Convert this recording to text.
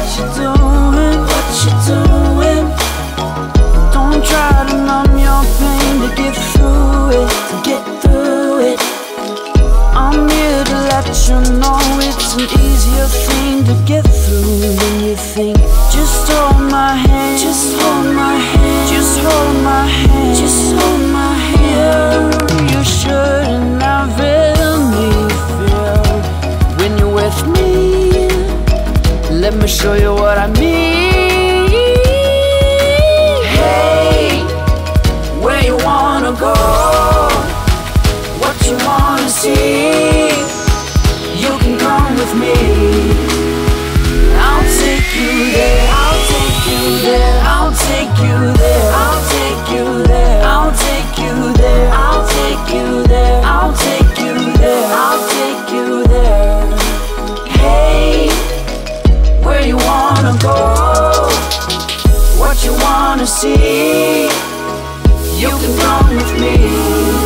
you doing? What you doing? Don't try to numb your pain to get through it, to get through it. I'm here to let you know it's an easier thing to get through than you think. Just hold my hand, just hold my hand, just hold my hand, just hold my hand. You shouldn't have let me feel when you're with me. Let me show you what I mean. Hey, where you wanna go? What you wanna see? You can come with me. I'll take you there. I'll take you there. I'll take you there. I'll take you there. I'll take you there. I'll take you there. I'll take you there. I'll take you there. Hey, where you wanna go? What you wanna see? You can come with me.